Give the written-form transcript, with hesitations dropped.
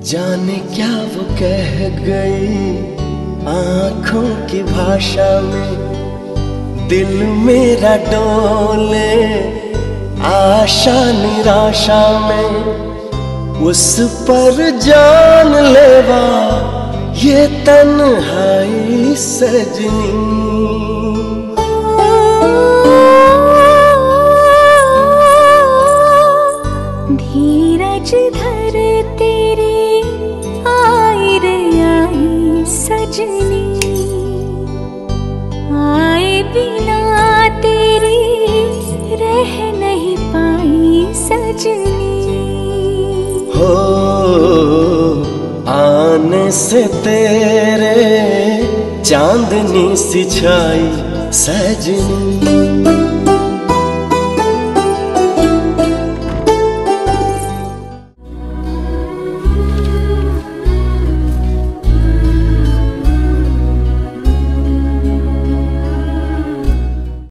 जाने क्या वो कह गई आंखों की भाषा में, दिल मेरा डोले आशा निराशा में। उस पर जान लेवा ये तन्हाई सजनी। धीरज धर तेरी आई रे आई सजनी, आए बिना तेरी रह नहीं पाई सजनी। हो आने से तेरे चांदनी सी छाई सजनी।